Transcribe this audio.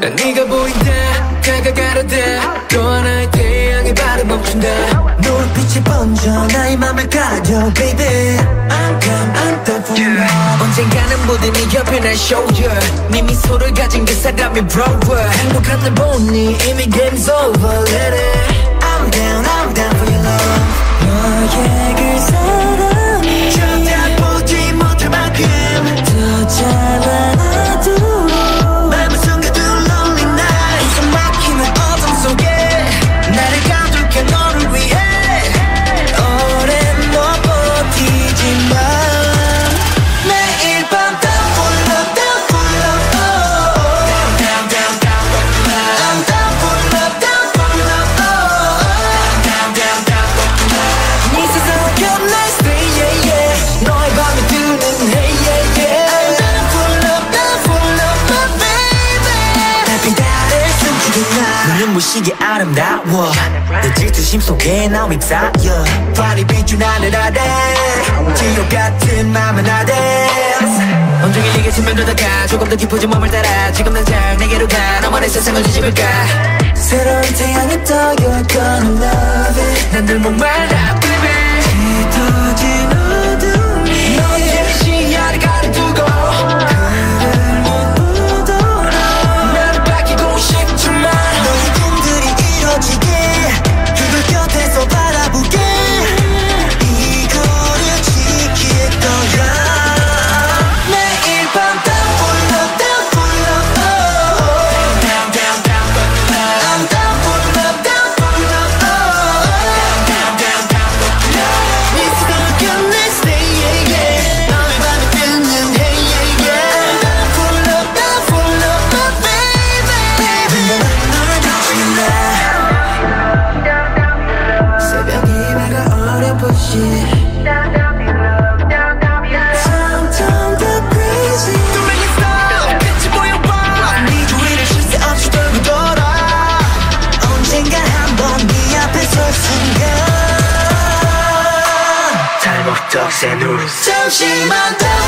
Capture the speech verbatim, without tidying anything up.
난 네가 보인다 다가가려다 또 하나의 태양이 발을 멈춘다 노을빛이 번져 나의 맘을 가려 baby I'm come I'm the fool yeah. 언젠가는 모든 네 옆에 날 show you 네 미소를 가진 그 사람이 brower 행복한 날 보니 이미 game's over let it I'm down I'm down for your love 너의 그 사랑이 쳐다보지 못할 만큼 더 잘나도 맘을 숨겨둔 lonely night 숨 막히는 어둠 속에 나를 가둘게 너를 위해 오랜 못 버티지만 매일 밤 down for love down for love oh down down down I'm down for love down for love oh down down down 네 세상 끝내 stay yeah yeah 너의 밤에 뜨는 hey yeah yeah I'm down for love down for love my baby 달빛 아래 숨죽인 나 눈부시게 아름다워 내 질투심 속에 나 휩싸여 발이 비춘 하늘 아래 지옥 같은 맘은 아래 온종일 네게 스며들다가 조금 더 깊어진 몸을 따라 지금 당장 내게로 가 너만의 세상을 뒤집을까 새로운 태양이 떠 You're gonna love it 난 늘 목말라 baby 짙어진 어둠이 너의 시야를 가려두고 그를 못 보더라 나를 밝히고 싶지만 너의 꿈들이 이뤄지게 그걸 곁에서 바라보게 이거를 지킬 거야 매일 밤 down for love down for love oh down down down I'm down for love down for love oh down down down 네 세상 끝내 stay yeah yeah 너의 밤에 뜨는 hey yeah yeah I'm down for love down for love my baby baby 너를 놓치겠나 새벽이 다가 어렴풋이 Sometimes the crazy Don't make it stop 빛이 보여봐 네 주위를 쉴 새 없이 돌고 돌아 언젠가 한번 네 앞에 설 순간 잘못 적세 누르 잠시만 더